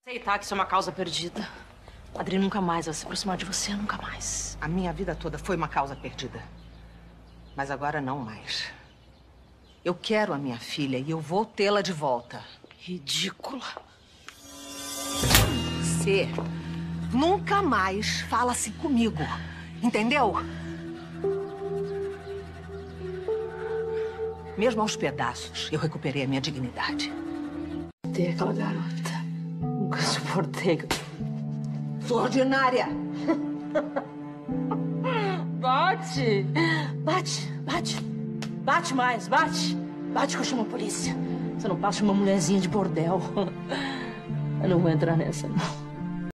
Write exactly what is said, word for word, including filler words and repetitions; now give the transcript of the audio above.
Aceitar que isso é uma causa perdida. O Adri nunca mais vai se aproximar de você, nunca mais. A minha vida toda foi uma causa perdida. Mas agora não mais. Eu quero a minha filha e eu vou tê-la de volta. Ridícula. Você nunca mais fala assim comigo, entendeu? Mesmo aos pedaços, eu recuperei a minha dignidade. Tem aquela garota. Nunca suportei. Sou ordinária. Bate! Bate, bate. Bate mais, bate. Bate que eu chamo a polícia. Você não passa uma mulherzinha de bordel. Eu não vou entrar nessa, não.